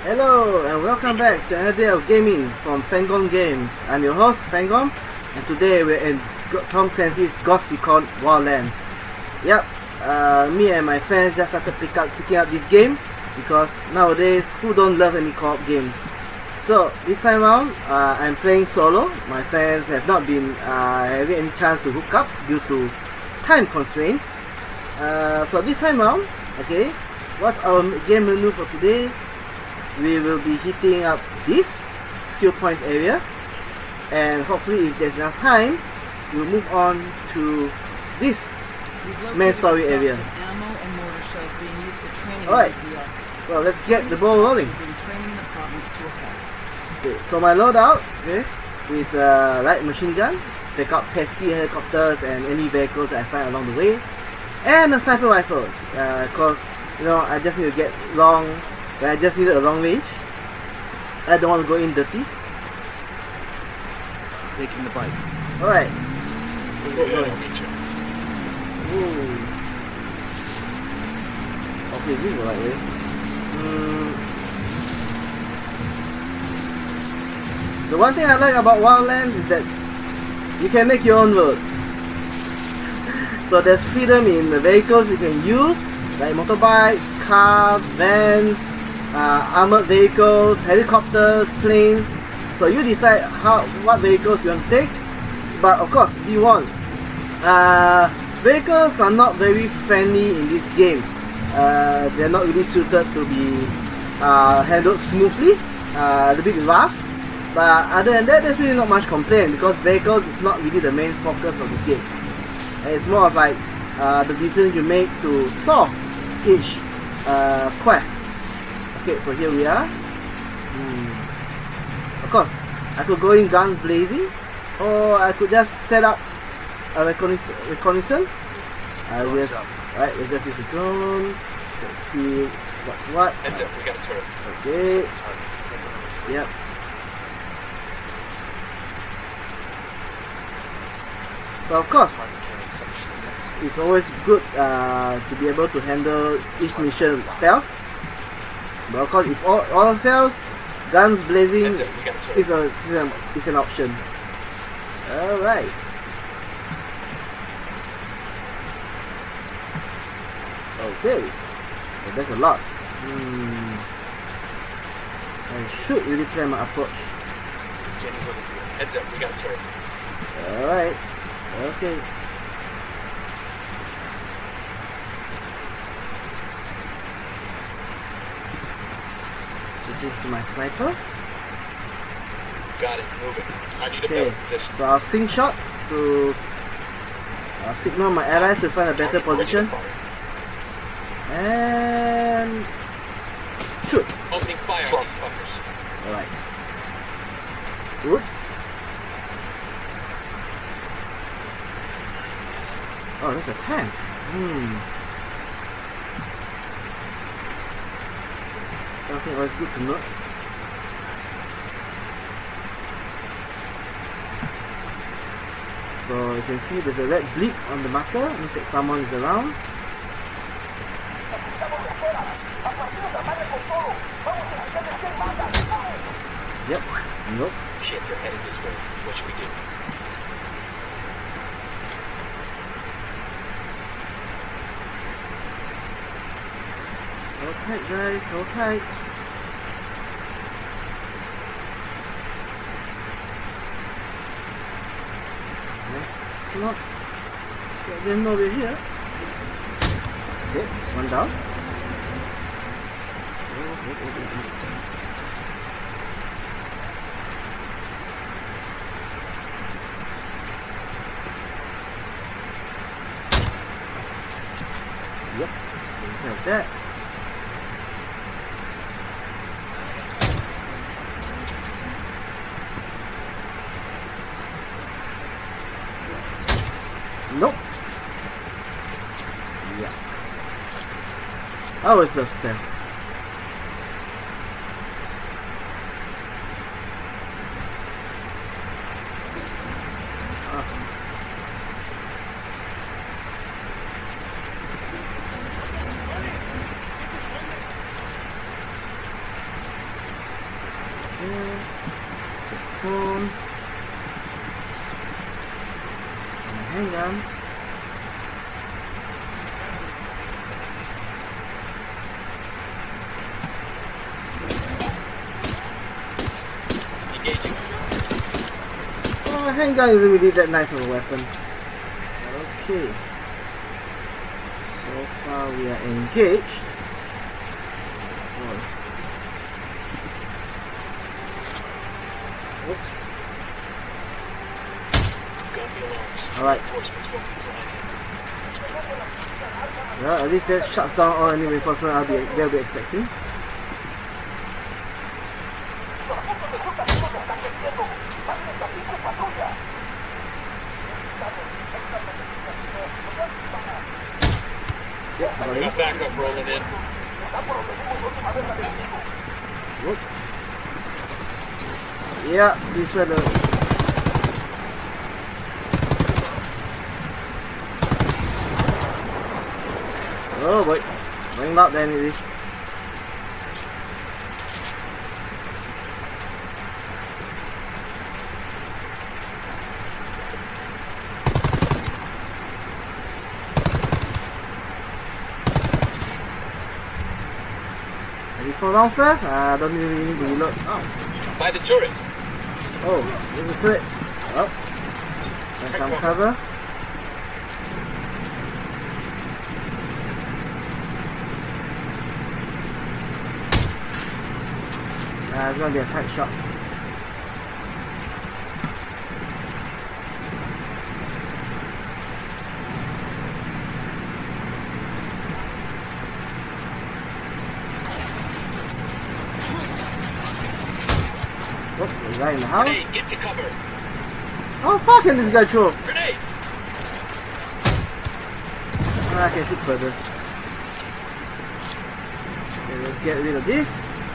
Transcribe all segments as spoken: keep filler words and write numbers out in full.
Hello and welcome back to another day of gaming from Fangom Games. I'm your host Fangom, and today we're in Tom Clancy's Ghost Recon Wildlands. Yep, uh, me and my friends just started pick up, picking up this game because nowadays who don't love any co-op games. So this time around uh, I'm playing solo. My friends have not been uh, having any chance to hook up due to time constraints. Uh, so this time around, okay, what's our game menu for today? We will be hitting up this skill point area, and hopefully if there's enough time we'll move on to this main story area. Alright, so let's get the ball rolling. Okay, so my loadout, okay, is a light machine gun, take out pesky helicopters and any vehicles that I find along the way, and a sniper rifle, uh, cause you know I just need to get long. I just needed a long range. I don't want to go in dirty. Taking the bike. Alright. Go going. Ooh. Okay, this is the right way. Mm. The one thing I like about Wildlands is that you can make your own road. So there's freedom in the vehicles you can use, like motorbikes, cars, vans, Uh, armored vehicles, helicopters, planes. So you decide how what vehicles you want to take. But of course, be warned, uh, vehicles are not very friendly in this game. Uh, they're not really suited to be uh, handled smoothly. Uh, a bit rough. But other than that, there's really not much complaint because vehicles is not really the main focus of the game. And it's more of like uh, the decisions you make to solve each uh, quest. Okay, so here we are. Hmm. Of course, I could go in guns blazing, or I could just set up a reconnaissance. reconnaissance. I will. Alright, let's just use a drone. Let's see what's what. Heads up, we got a turret. Okay. Yep. So of course, it's always good uh, to be able to handle each mission stealth. But of course, if all, all fails, guns blazing is a, is a is an option. Alright. Okay. Well, that's a lot. Hmm. I should really plan my approach. Jenny's over here. Heads up, we got a turret. Alright. Okay. This is my sniper. Got it, moving. I need a Okay, better position. so I'll sing shot to uh, signal my allies to find a better position. And shoot. Opening fire on these fuckers. Alright. Oops. Oh, that's a tank. Hmm. Something always good to note. So you can see there's a red bleep on the marker, means that someone is around. Yep. Nope. Shit, they're headed this way. What should we do? Hold tight, guys, hold tight. Let's not get them over here. Okay, one down. Oh, oh, oh, oh, oh. Yep, we have that. Nope. Yeah. I always love stealth. Ah. here. Phone. And a handgun. Engaging. Oh, a handgun isn't really that nice of a weapon. Okay. So far we are engaged. Oh. Oops. Alright. Well, at least that shuts down all any reinforcement I'll be, they'll be expecting. Yep, got got backup rolling in. Whoop. Yeah, this way the... Oh boy, going up then it is. Ready for downstairs? I uh, don't really need to reload. Oh. By the turret. Oh, there's a turret. Oh. There's some cover. Uh, it's gonna be a tight shot. Oh, there's a guy in the house. Grenade, get to cover. Oh, fucking this guy throw. Grenade. Ah, I can shoot further. Okay, let's get rid of this.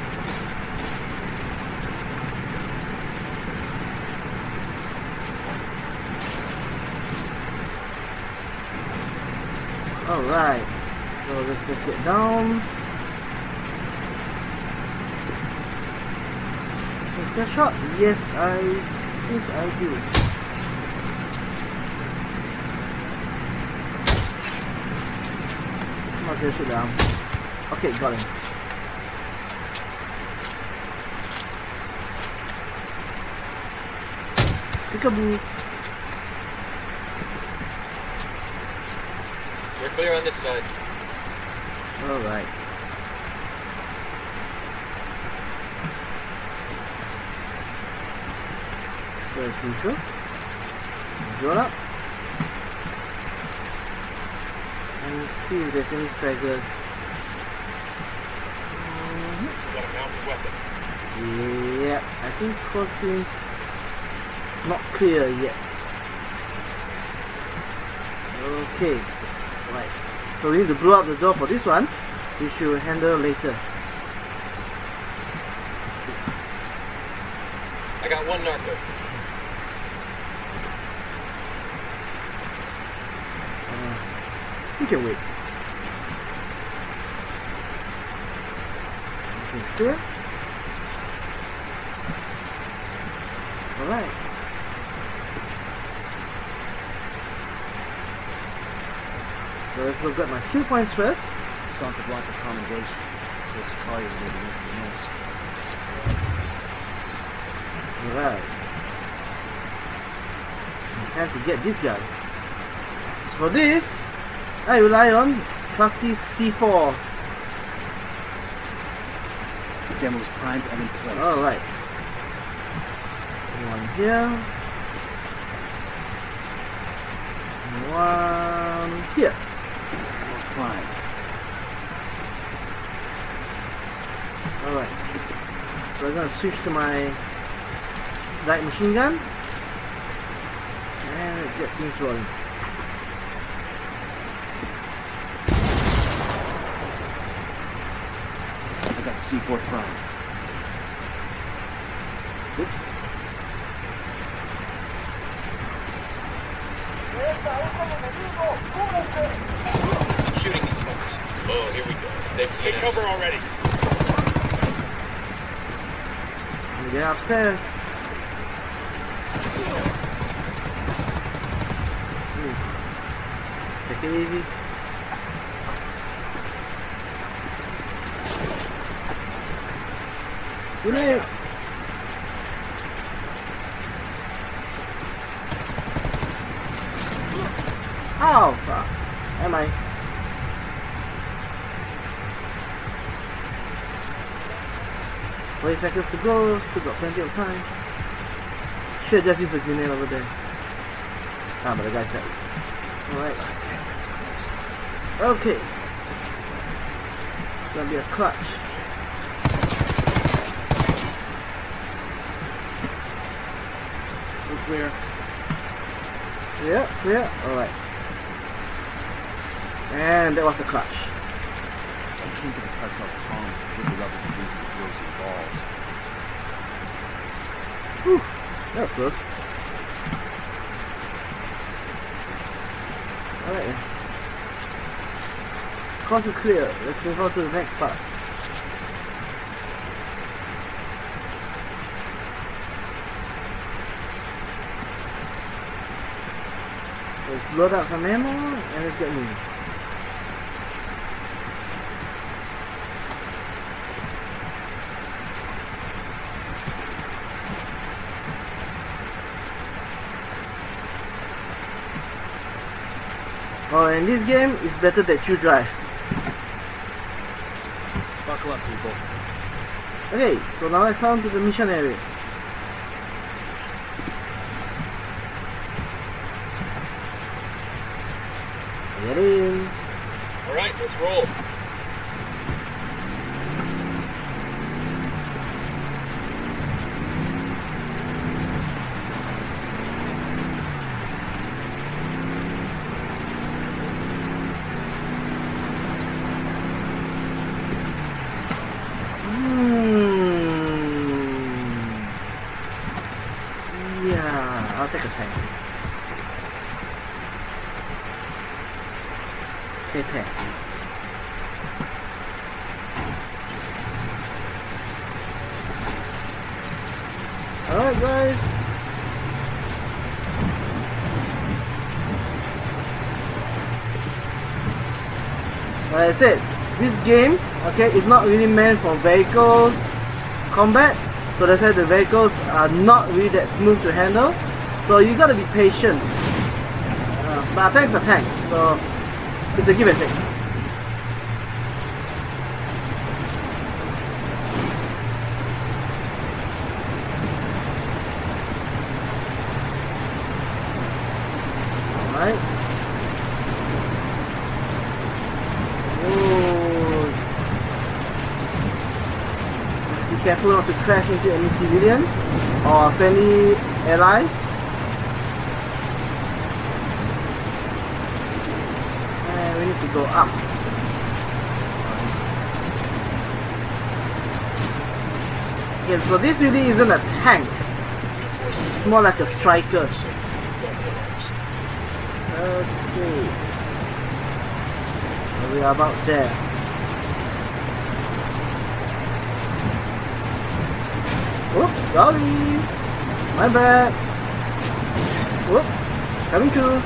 Alright, so let's just get down. Take a shot? Yes, I think I do. Come on, just shoot down. Okay, got him. Peekaboo. We're clear on this side. Alright. So it's neutral. Draw up. And let's see if there's any stragglers. We got a mounted weapon. Yeah, I think crossing's not clear yet. Okay. Right. So we need to blow up the door for this one, which we'll handle later. I got one narco. Uh, you can wait. Okay, clear. Alright. So let's go get my skill points first. It's a Santa Blanca commendation. Those cars may be missing this. Alright. Time to get this guy. So for this, I rely on trusty C fours. The demo is primed and in place. Alright. One here. One here. Demo's primed. Alright. So I'm gonna switch to my light machine gun. And let's get things rolling. I got the C four primed. Oops. I'm shooting these fuckers. Oh, here we go. They've seen cover already. Get upstairs. Hmm. Take it easy. Units! Ow! Fuck. Am I? Twenty seconds to go, still got plenty of time. Should just use a grenade over there. Ah, but the guy's dead. Alright. Okay. It's gonna be a clutch. We're clear. Clear, clear. Alright. And that was a clutch. I think the cartel's comms with the levels of these explosive balls. Whew, that was close. Alright then. Course is clear. Let's move on to the next part. Let's load up some ammo and let's get moving. Oh, in this game, it's better that you drive. Buckle up, people. Okay, so now let's head on to the mission area. Get in. Alright, let's roll. I'll take a tank. Okay, tank. Alright guys. Like I said, this game, okay, is not really meant for vehicles combat. So that's why the vehicles are not really that smooth to handle. So you gotta be patient. Uh, but our tanks are tanks, so it's a give and take. Alright. Oh. Just be careful not to crash into any civilians or friendly allies. We need to go up. Okay, so this really isn't a tank. It's more like a striker. Okay. So we are about there. Oops, sorry. My bad. Whoops. Coming through.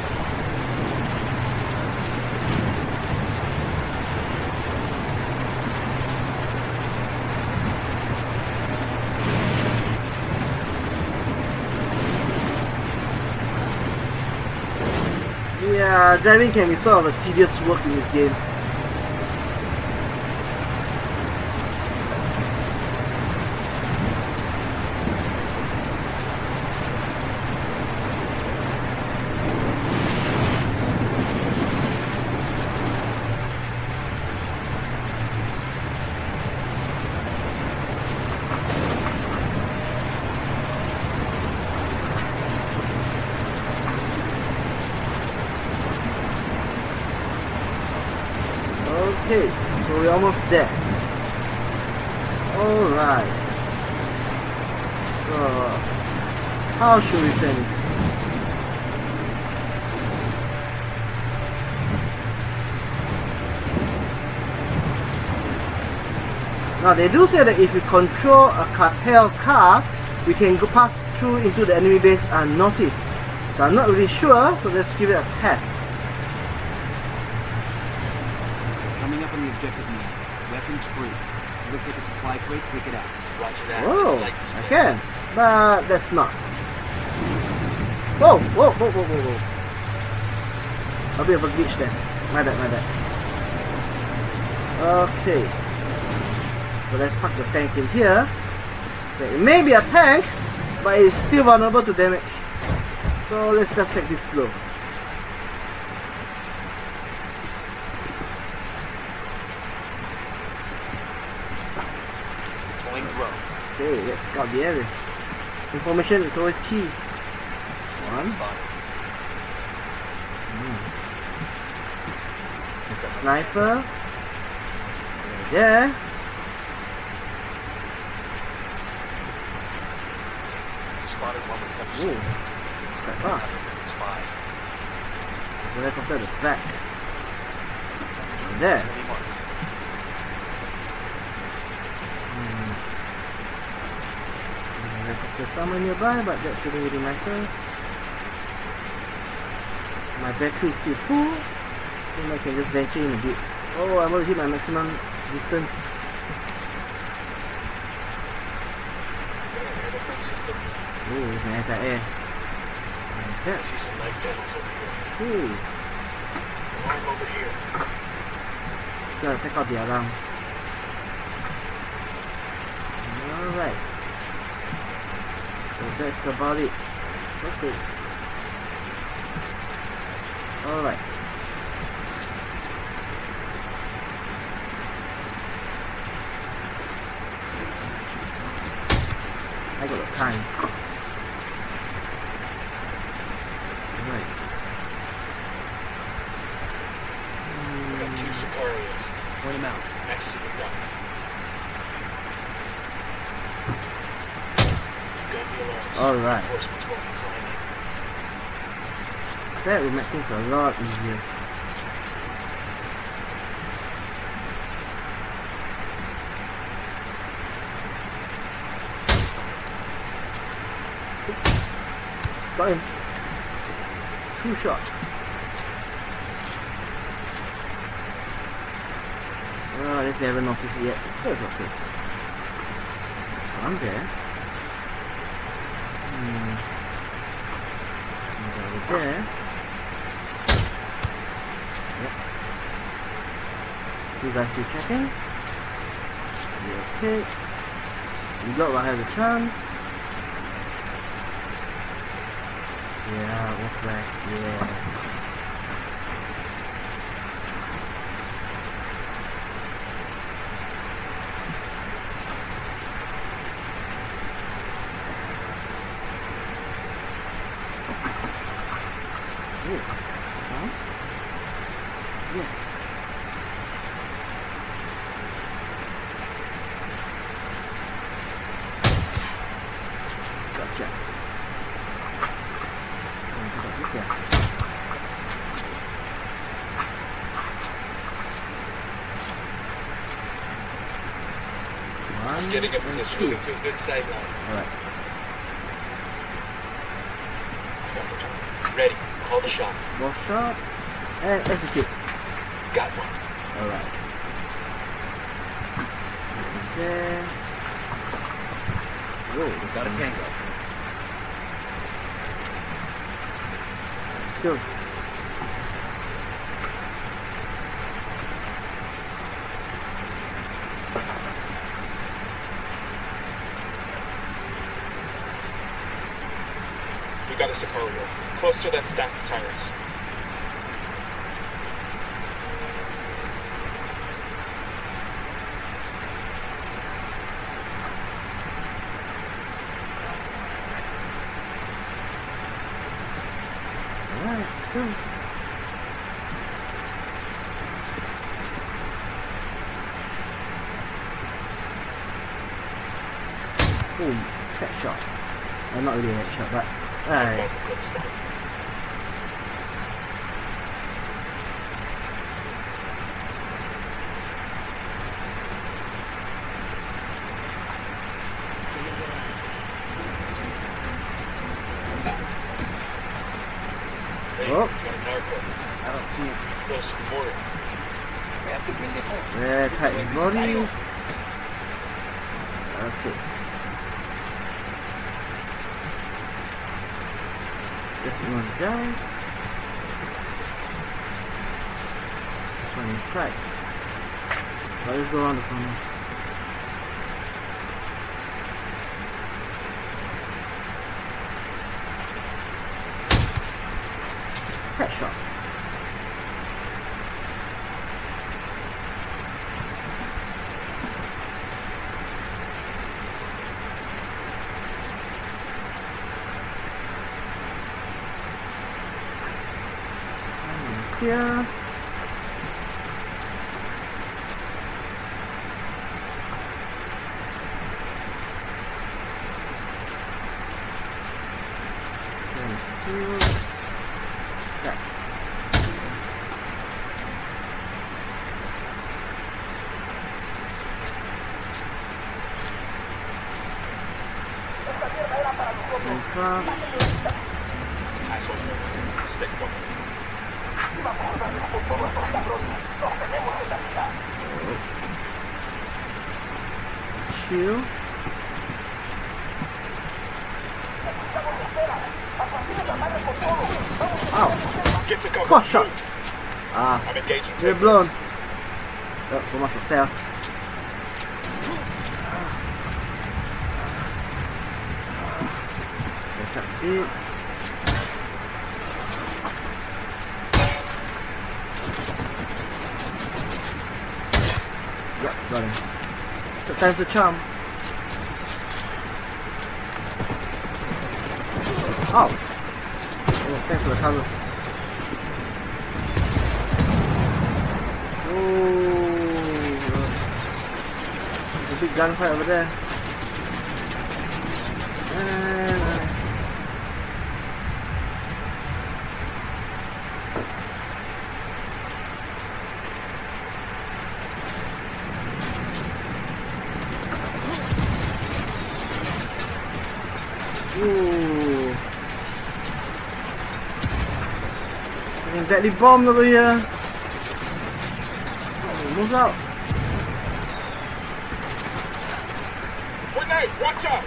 Yeah, driving can be sort of a tedious work in this game. Okay, so we're almost there. Alright. So, how should we finish? Now they do say that if you control a cartel car, we can go pass through into the enemy base unnoticed. So I'm not really sure, so let's give it a test. Coming up on the objective now. Weapons free. Looks like a supply crate, take it out. Roger that. Oh, Like I can, but that's not. Whoa, whoa, whoa, whoa, whoa, whoa. A bit of a glitch there. My bad, my bad. Okay. So let's park the tank in here. Okay, it may be a tank, but it's still vulnerable to damage. So let's just take this slow. Pulling drone. Okay, let's scout the area. Information is always key. One. Spotted. Mm. There's a sniper. Right there. Spotted one with seven Ooh. shotguns. It's quite fast. It's five. There's a helicopter at the back. Right there. Enemy marked. Hmm. There's a helicopter somewhere nearby, but that shouldn't really matter. My battery is still full. I think I can just venture in a bit. Oh, I'm going to hit my maximum distance. Oh, there's an anti-air. Like I that. see some light panels over here. Ooh. Alarm over here. Gotta take out the alarm. Alright. So that's about it. Okay. Alright. I got the time. Alright. We got two Sicarios. Point him out. Next to the gun. Gun the alarms. Alright. Reinforcements won't be flying in. That would make things a lot easier. Got him. Two shots. Oh, I guess they haven't noticed it yet, so it's okay. One there. Hmm. And over there. Yep. You guys still checking? You okay? You got what have the chance. Yeah, walk back, yes. Ooh, huh? Yes. Gotcha. Yeah. One, Getting a and position. two. Moving to a good sight line. Alright. Ready. Call the shot. Both shots and execute. Got one. Alright. There. Whoa, Got a tango. Let's go. We got a Sicario. Close to that stack of tires. Alright, let's go. Boom, headshot. Well, not really a headshot, but alright. Oh, Got a narco I don't see him. close to the border. let's hide his body. Okay. Just one guy. One inside. Well, let's go around the corner. Headshot. Here. Stand still. Back. In front. Assholes, stick one. Chill. Ow. Get to cover. What shot? Ah, I'm engaging. you're blown. Oh, so much for stealth. Catch up a bit. Yep, got him. Took time's the charm. Oh! Oh, thanks for the cover. Oh, there's a big gunfight over there. And, uh, Ooh. Getting deadly bombed over here. Oh, move out. Grenade, watch out!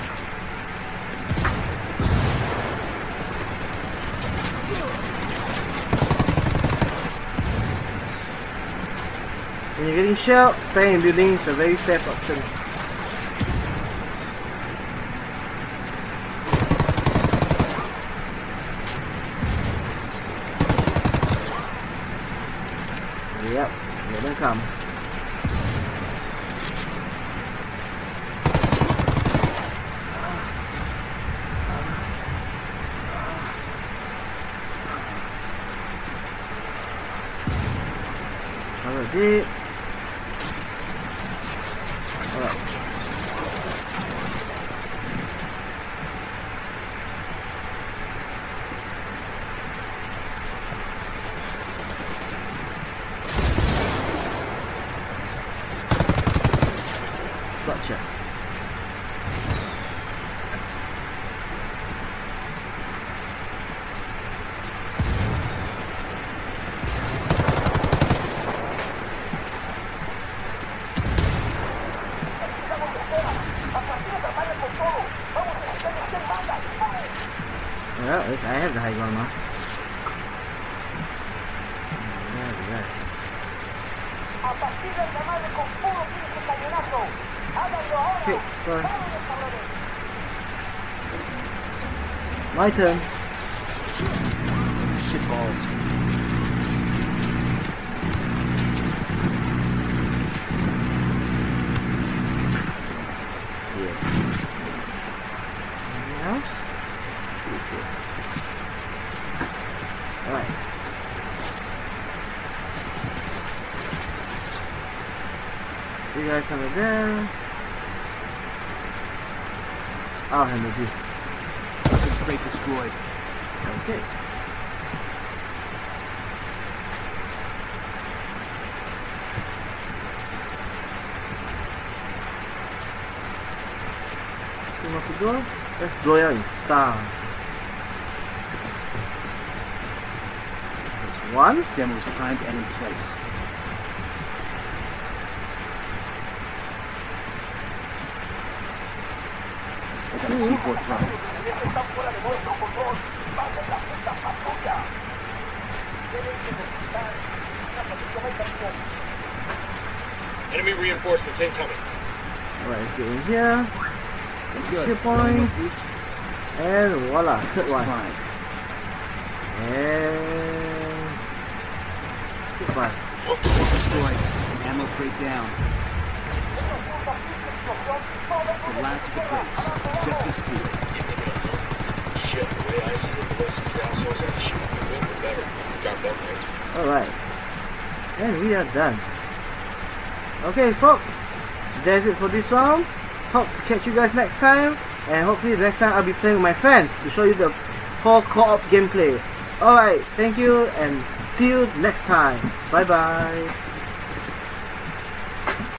When you're getting shelled, stay in buildings is a very safe option. Yep, let them come. Alright. Alright. Gotcha. Well, at least I have the high ground now. Okay, so my turn. Shit balls. Yeah. Anything else? Okay. Alright. You guys over there. I'll handle this. Weapons crate destroyed. Okay. Two more to go. Let's blow out in style. One. Demo is primed and in place. I got a C four primed. Enemy reinforcements incoming. Alright, let's get in here. Good. Two points. And voila, third one. Primed. And goodbye. Destroyed. Ammo crate down. It's the last of the crates. Jet disappeared. Shit, the way I see it, the less these assholes are shooting the wind, the better. Got that right. Alright. And we are done. Okay folks, that's it for this round. Hope to catch you guys next time. And hopefully the next time I'll be playing with my friends to show you the whole co-op gameplay. Alright, thank you and see you next time. Bye bye.